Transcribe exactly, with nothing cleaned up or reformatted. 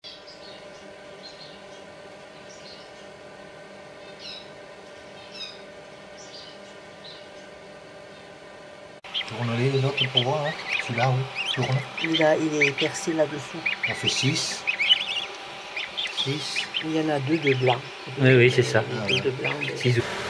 Tourne-les les autres pour voir, hein. Celui-là, oui, tourne. Il, a, il est percé là-dessous. On fait six. six. Il y en a deux de blanc. Oui, oui, c'est ça. Deux de blanc. six.